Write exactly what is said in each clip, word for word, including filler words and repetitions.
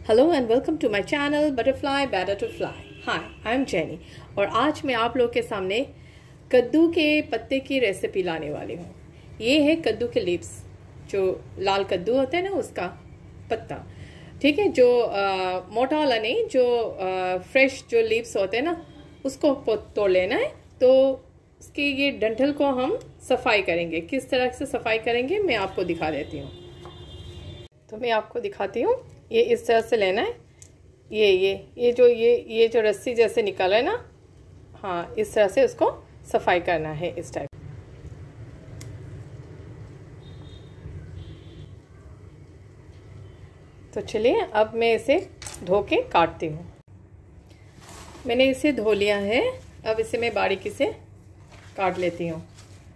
Hello and welcome to my channel butterfly better to fly. Hi, I am Jenny और आज मैं आप लोग के सामने कद्दू के पत्ते की रेसिपी लाने वाली हूँ। ये है कद्दू के लीव्स, जो लाल कद्दू होते हैं ना, उसका पत्ता। ठीक है, जो आ, मोटा वाला नहीं, जो आ, फ्रेश जो लीव्स होते हैं ना, उसको तोड़ लेना है। तो उसकी ये डंठल को हम सफाई करेंगे। किस तरह से सफाई करेंगे मैं आपको दिखा देती हूँ। तो मैं आपको दिखाती हूँ। ये इस तरह से लेना है। ये ये ये जो ये ये जो रस्सी जैसे निकला है ना, हाँ, इस तरह से उसको सफाई करना है, इस टाइप। तो चलिए अब मैं इसे धो के काटती हूँ। मैंने इसे धो लिया है। अब इसे मैं बारीकी से काट लेती हूँ।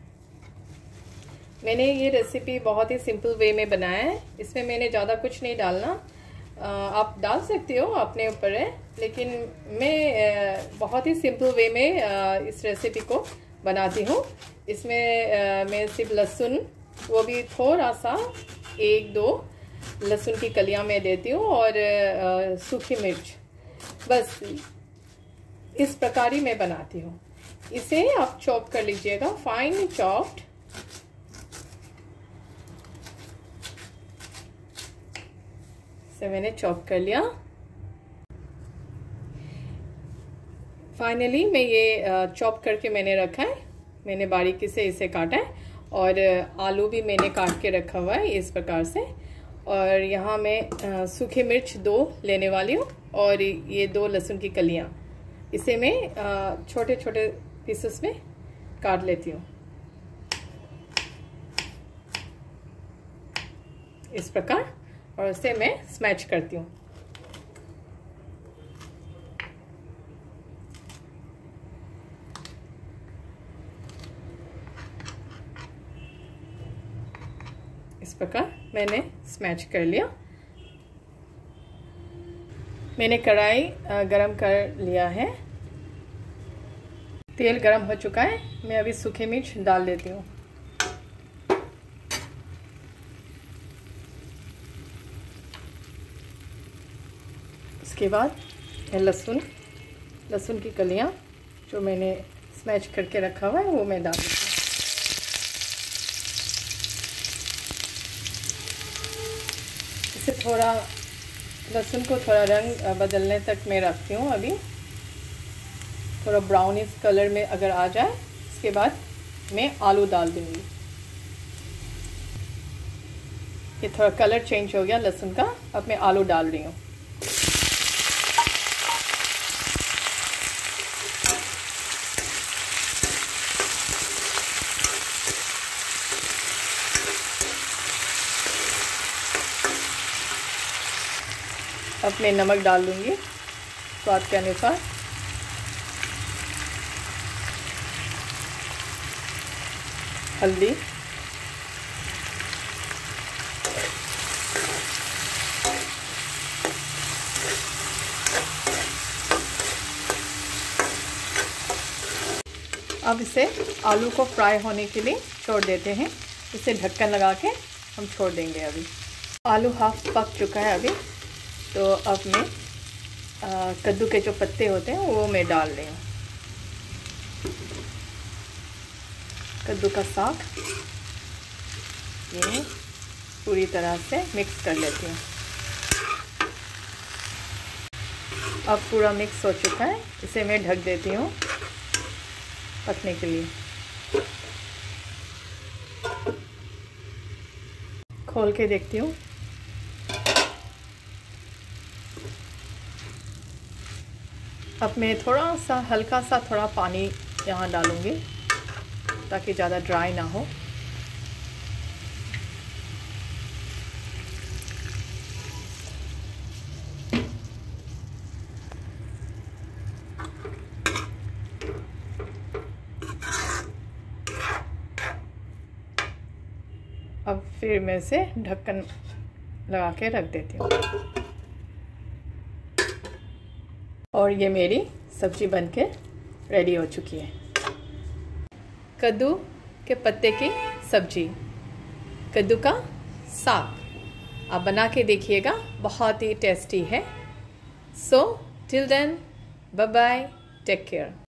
मैंने ये रेसिपी बहुत ही सिंपल वे में बनाया है। इसमें मैंने ज़्यादा कुछ नहीं डालना। आप डाल सकते हो, अपने ऊपर है, लेकिन मैं बहुत ही सिंपल वे में इस रेसिपी को बनाती हूँ। इसमें मैं सिर्फ लहसुन, वो भी थोड़ा सा, एक दो लहसुन की कलियाँ मैं देती हूँ, और सूखी मिर्च, बस इस प्रकार ही मैं बनाती हूँ। इसे आप चॉप कर लीजिएगा, फाइन चॉप्ड। से मैंने चॉप कर लिया। फाइनली मैं ये चॉप करके मैंने रखा है। मैंने बारीकी से इसे काटा है, और आलू भी मैंने काट के रखा हुआ है इस प्रकार से। और यहाँ मैं सूखे मिर्च दो लेने वाली हूँ, और ये दो लहसुन की कलियाँ, इसे मैं छोटे छोटे पीसेस में काट लेती हूँ इस प्रकार, और उसे मैं स्मैश करती हूँ। इस प्रकार मैंने स्मैश कर लिया। मैंने कढ़ाई गरम कर लिया है। तेल गरम हो चुका है। मैं अभी सूखे मिर्च डाल देती हूँ। उसके बाद लहसुन लहसुन की कलियाँ जो मैंने स्मैश करके रखा हुआ है वो मैं डाल देती हूँ। इसे थोड़ा, लहसुन को थोड़ा रंग बदलने तक मैं रखती हूँ। अभी थोड़ा ब्राउनिश कलर में अगर आ जाए, इसके बाद मैं आलू डाल दूँगी। ये थोड़ा कलर चेंज हो गया लहसुन का। अब मैं आलू डाल रही हूँ। अब मैं नमक डाल दूंगी स्वाद के अनुसार। हल्दी, अब इसे आलू को फ्राई होने के लिए छोड़ देते हैं। इसे ढक्कन लगा के हम छोड़ देंगे। अभी आलू हाफ पक चुका है अभी। तो अब मैं आ, कद्दू के जो पत्ते होते हैं वो मैं डाल रही हूँ। कद्दू का साग ये पूरी तरह से मिक्स कर लेती हूँ। अब पूरा मिक्स हो चुका है। इसे मैं ढक देती हूँ पकने के लिए। खोल के देखती हूँ। अब मैं थोड़ा सा, हल्का सा थोड़ा पानी यहाँ डालूँगी ताकि ज़्यादा ड्राई ना हो। अब फिर मैं इसे ढक्कन लगा के रख देती हूँ। और ये मेरी सब्जी बनके रेडी हो चुकी है। कद्दू के पत्ते की सब्जी, कद्दू का साग। आप बना के देखिएगा, बहुत ही टेस्टी है। So till then, bye bye, take care.